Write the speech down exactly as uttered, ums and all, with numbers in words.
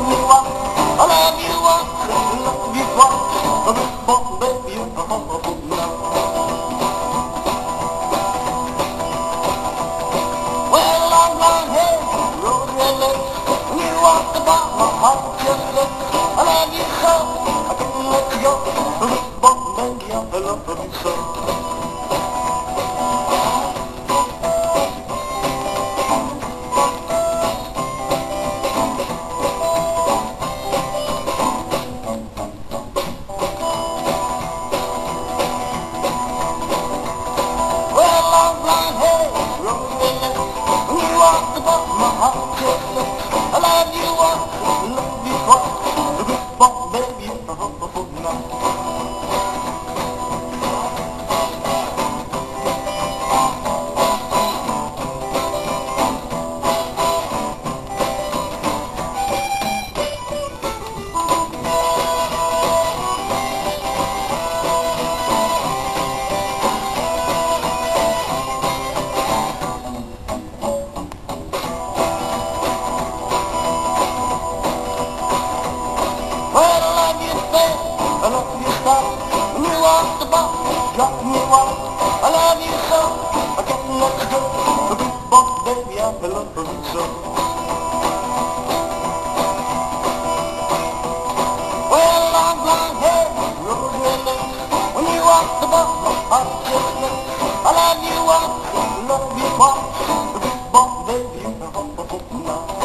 me once, I love you once, love you twice, a big ball, baby, you're a horrible now. Well, long blonde hair, rosy lips, when you walk about my heart just slips. I love you so, I can't let you go, a big ball, baby, I love you so. My heart just slips. I love you once, love you twice, a big ball, baby, you're a horrible now. I love you so, when you walk the bar, drop me off. I love you so, I can't let you go. A big boss, baby, I love you so. Well, long blonde hair, rosy lips, when you walk the bar, my heart just slips. I love you once, love you twice, a big boss, baby, I love you now.